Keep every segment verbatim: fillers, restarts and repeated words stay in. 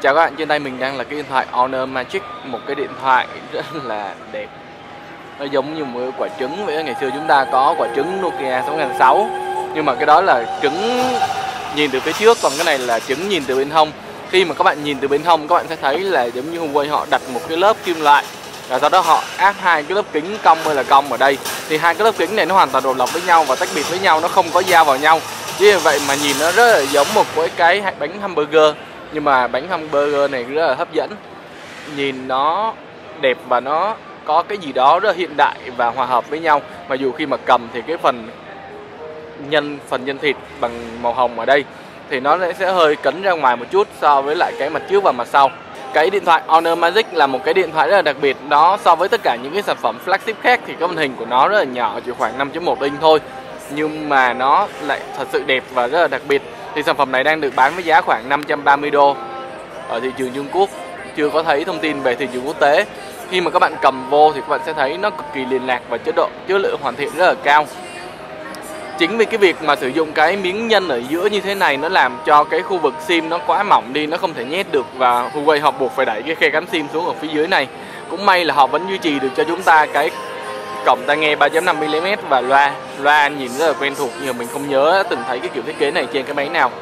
Chào các bạn, trên tay mình đang là cái điện thoại Honor Magic, một cái điện thoại rất là đẹp. Nó giống như một quả trứng vậy. Ngày xưa chúng ta có quả trứng Nokia sáu nghìn sáu trăm, nhưng mà cái đó là trứng nhìn từ phía trước, còn cái này là trứng nhìn từ bên hông. Khi mà các bạn nhìn từ bên hông, các bạn sẽ thấy là giống như Huawei họ đặt một cái lớp kim loại, và sau đó họ áp hai cái lớp kính cong hay là cong ở đây. Thì hai cái lớp kính này nó hoàn toàn độc lập với nhau và tách biệt với nhau, nó không có giao vào nhau. Vì vậy mà nhìn nó rất là giống một cái bánh hamburger. Nhưng mà bánh hamburger này rất là hấp dẫn, nhìn nó đẹp và nó có cái gì đó rất là hiện đại và hòa hợp với nhau. Mà dù khi mà cầm thì cái phần nhân phần nhân thịt bằng màu hồng ở đây thì nó sẽ hơi cấn ra ngoài một chút so với lại cái mặt trước và mặt sau. Cái điện thoại Honor Magic là một cái điện thoại rất là đặc biệt. Nó so với tất cả những cái sản phẩm flagship khác thì cái màn hình của nó rất là nhỏ, chỉ khoảng năm chấm một inch thôi, nhưng mà nó lại thật sự đẹp và rất là đặc biệt. Thì sản phẩm này đang được bán với giá khoảng năm trăm ba mươi đô ở thị trường Trung Quốc, chưa có thấy thông tin về thị trường quốc tế. Khi mà các bạn cầm vô thì các bạn sẽ thấy nó cực kỳ liền lạc và chất độ chất lượng hoàn thiện rất là cao. Chính vì cái việc mà sử dụng cái miếng nhân ở giữa như thế này, nó làm cho cái khu vực sim nó quá mỏng đi, nó không thể nhét được, và Huawei họ buộc phải đẩy cái khe cắm sim xuống ở phía dưới này. Cũng may là họ vẫn duy trì được cho chúng ta cái cổng tai nghe ba chấm năm mi li mét và loa loa nhìn rất là quen thuộc, nhưng mà mình không nhớ từng thấy cái kiểu thiết kế này trên cái máy nào.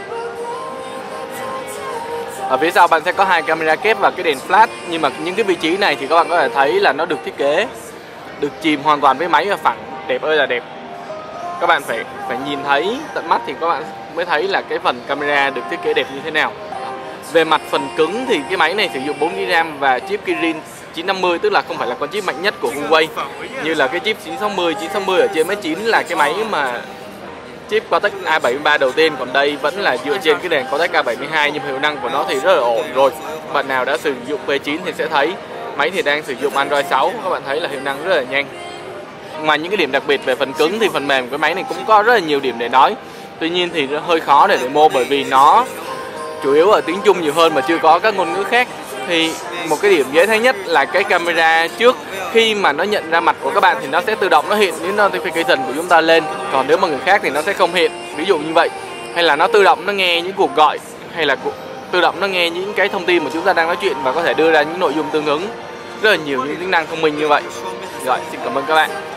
Ở phía sau bạn sẽ có hai camera kép và cái đèn flash, nhưng mà những cái vị trí này thì các bạn có thể thấy là nó được thiết kế, được chìm hoàn toàn với máy và phẳng, đẹp ơi là đẹp. Các bạn phải phải nhìn thấy tận mắt thì các bạn mới thấy là cái phần camera được thiết kế đẹp như thế nào. Về mặt phần cứng thì cái máy này sử dụng bốn gi ga ram và chip Kirin chín năm mươi, tức là không phải là con chip mạnh nhất của Huawei như là cái chip chín sáu mươi. chín sáu mươi ở trên M chín là cái máy mà chip Cortex A bảy mươi ba đầu tiên, còn đây vẫn là dựa trên cái đèn Cortex A bảy mươi hai, nhưng hiệu năng của nó thì rất là ổn rồi. Bạn nào đã sử dụng P chín thì sẽ thấy máy thì đang sử dụng Android sáu, các bạn thấy là hiệu năng rất là nhanh. Ngoài những cái điểm đặc biệt về phần cứng thì phần mềm của cái máy này cũng có rất là nhiều điểm để nói. Tuy nhiên thì nó hơi khó để demo bởi vì nó chủ yếu ở tiếng Trung nhiều hơn mà chưa có các ngôn ngữ khác. Thì một cái điểm dễ thấy nhất là cái camera trước, khi mà nó nhận ra mặt của các bạn thì nó sẽ tự động nó hiện những notification của chúng ta lên, còn nếu mà người khác thì nó sẽ không hiện, ví dụ như vậy. Hay là nó tự động nó nghe những cuộc gọi, hay là tự động nó nghe những cái thông tin mà chúng ta đang nói chuyện và có thể đưa ra những nội dung tương ứng. Rất là nhiều những tính năng thông minh như vậy. Rồi, xin cảm ơn các bạn.